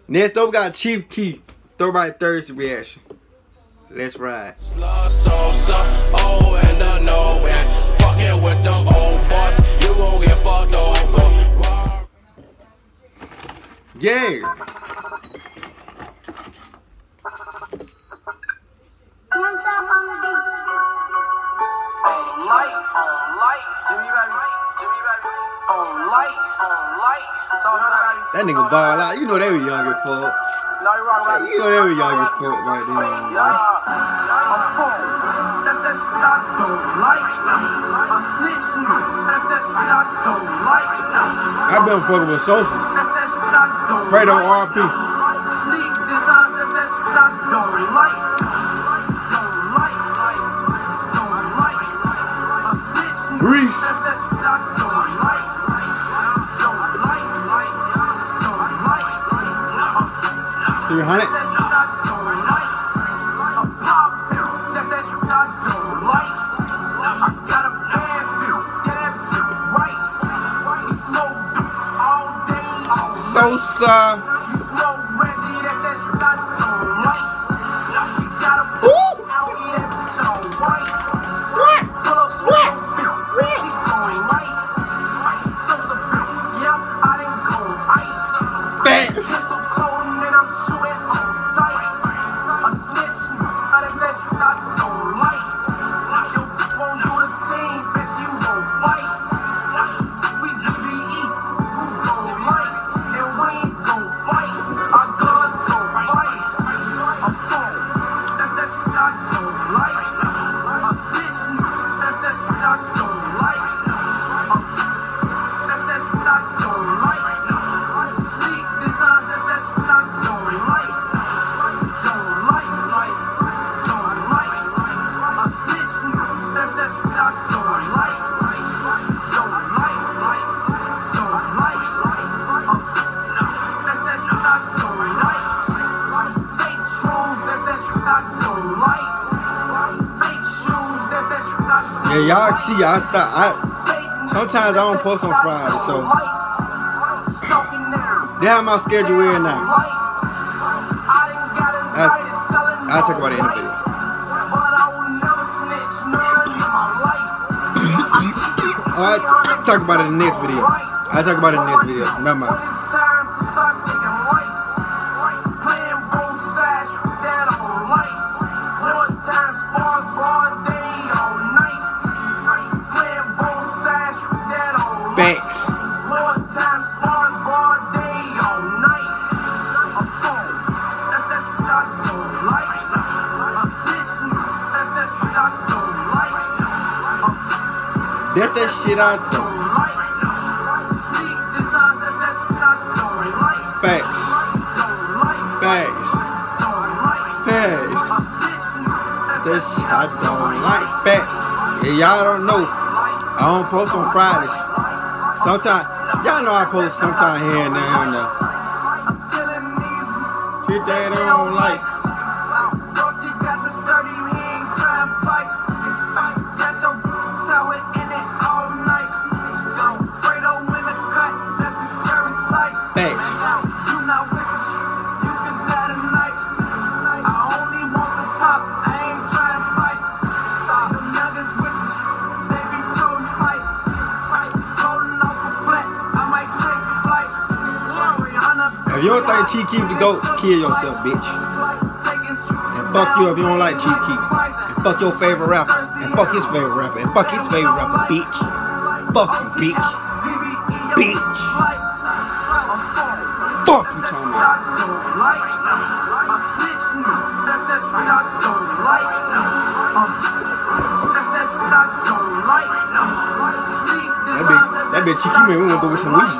Next up, we got Chief Keef. Throwback Thursday reaction. Let's ride. Oh, and I know it. Fucking with them old boss, you gon' get fucked over. Yeah. That nigga ball out. You know they were young as fuck. You know they were young as fuck right then. I've been fucking with Sosa. Fredo RP. Reese. 300. Sosa. Yeah, y'all see, sometimes I don't post on Friday, so they have my schedule here now. I'll talk about it in the video. I'll talk about it in the next video. I'll talk about it in the next video. Never mind. Facts. That's that shit out there. Facts. Facts. Facts. That shit I don't like. Facts. Yeah, y'all don't know. I don't post on Fridays. Sometimes, y'all know I post sometime here and there and there. Shit that I don't like. Thanks. If you don't think Chief Keef the GOAT, kill yourself, bitch. And fuck you if you don't like Chief Keef. And fuck your favorite rapper. And fuck his favorite rapper. And fuck his favorite rapper, bitch. Fuck you, bitch. Bitch. Fuck you, talking about. That bitch Chief Keef, man, we wanna go get some weed.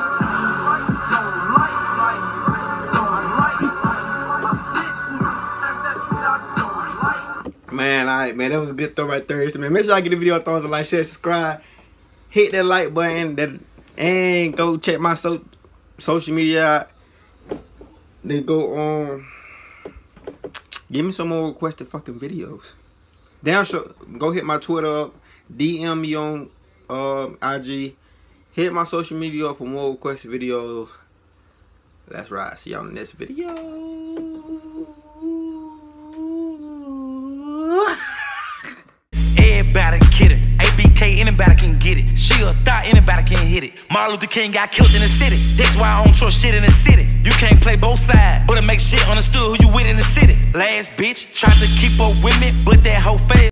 Man, alright, man, that was a good Throwback Thursday, man. Make sure y'all give the video a thumbs up, like, share, subscribe, hit that like button, and go check my social media out. Then go on, give me some more requested fucking videos. Go hit my Twitter up, DM me on IG, hit my social media up for more requested videos. Let's ride. See y'all in the next video. Everybody get it. ABK, anybody can get it. She a thought, anybody can hit it. Martin Luther King got killed in the city. That's why I don't trust shit in the city. You can't play both sides, but it makes shit understood who you with in the city. Last bitch tried to keep up with me, but that hoe failed.